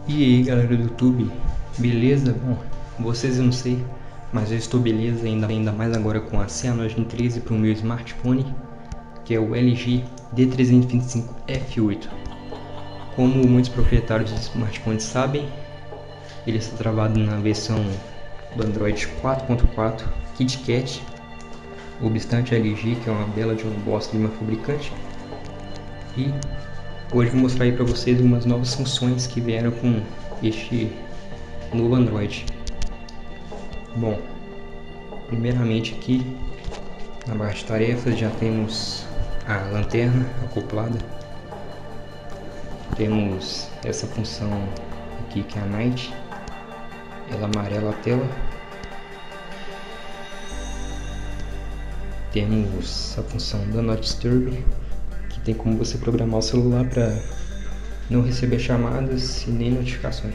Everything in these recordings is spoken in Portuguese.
E aí galera do YouTube, beleza? Bom, vocês eu não sei, mas eu estou beleza, ainda mais agora com a Cyanogen 13 para o meu smartphone, que é o LG D325F8. Como muitos proprietários de smartphones sabem, ele está travado na versão do Android 4.4 KitKat, obstante a LG, que é uma bela de uma bosta de uma fabricante. E hoje eu vou mostrar aí para vocês umas novas funções que vieram com este novo Android. Bom, primeiramente aqui na barra de tarefas já temos a lanterna acoplada, temos essa função aqui que é a Night, ela amarela a tela, temos a função da Not Disturb, que tem como você programar o celular para não receber chamadas e nem notificações,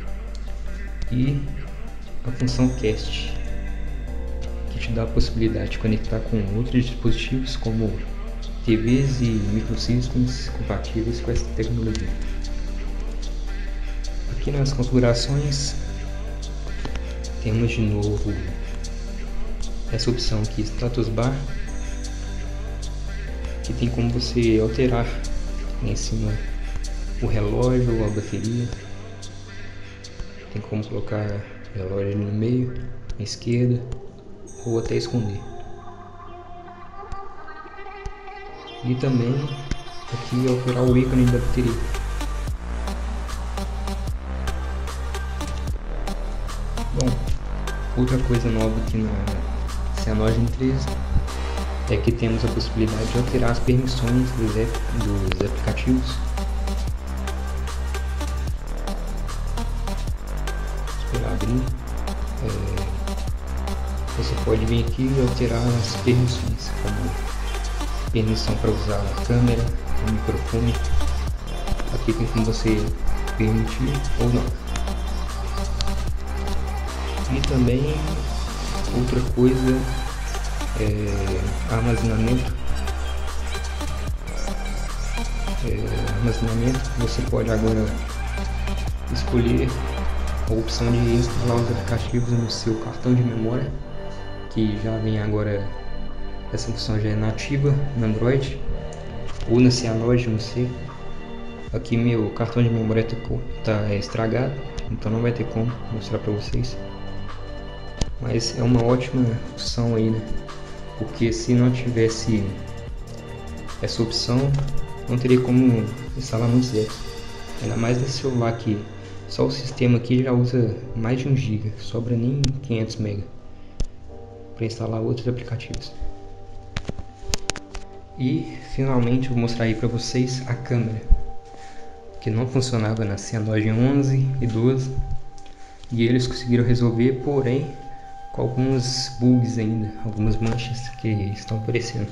e a função Cast, que te dá a possibilidade de conectar com outros dispositivos como TVs e microsystems compatíveis com essa tecnologia. Aqui nas configurações temos de novo essa opção aqui, Status Bar, que tem como você alterar em cima o relógio ou a bateria. Tem como colocar o relógio no meio, à esquerda, ou até esconder. E também aqui alterar o ícone da bateria. Bom, outra coisa nova aqui na Cyanogen 13 é que temos a possibilidade de alterar as permissões dos aplicativos. Esperar abrir. Você pode vir aqui e alterar as permissões, como permissão para usar a câmera, o microfone. Aqui tem como você permitir ou não. E também outra coisa é armazenamento. Você pode agora escolher a opção de instalar os aplicativos no seu cartão de memória, que já vem agora, essa função já é nativa no Android ou na Cyanogen, não sei. Aqui meu cartão de memória está estragado, então não vai ter como mostrar para vocês, mas é uma ótima opção aí, né? Porque se não tivesse essa opção, não teria como instalar muitos apps, ainda mais nesse celular aqui. Só o sistema aqui já usa mais de 1 GB, sobra nem 500 MB para instalar outros aplicativos. E finalmente eu vou mostrar aí para vocês a câmera, que não funcionava na Cyanogen 11 e 12, e eles conseguiram resolver, porém com alguns bugs ainda, algumas manchas que estão aparecendo.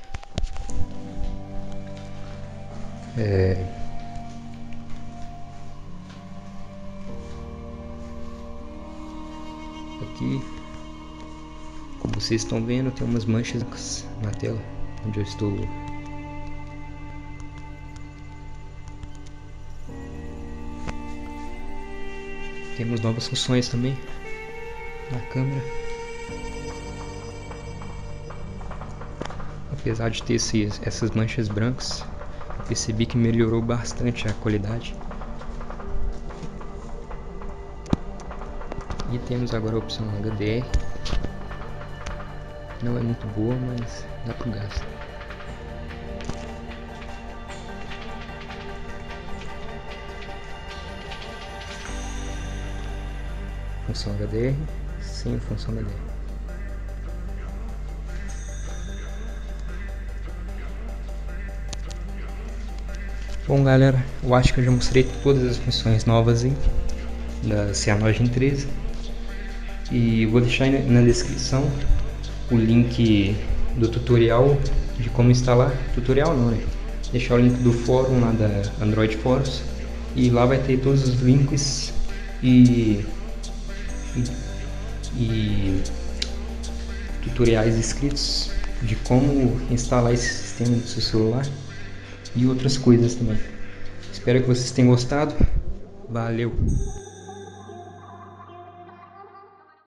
Aqui, como vocês estão vendo, tem umas manchas na tela onde eu estou. Temos novas funções também na câmera. Apesar de ter essas manchas brancas, percebi que melhorou bastante a qualidade. E temos agora a opção HDR. Não é muito boa, mas dá pro gasto. Função HDR, sem função HDR. Bom galera, eu acho que eu já mostrei todas as funções novas aí da Cyanogen 13. E vou deixar aí na descrição o link do tutorial de como instalar. Tutorial não, né? Deixar o link do fórum lá da Android Forums, e lá vai ter todos os links e tutoriais escritos de como instalar esse sistema no seu celular e outras coisas também. Espero que vocês tenham gostado. Valeu!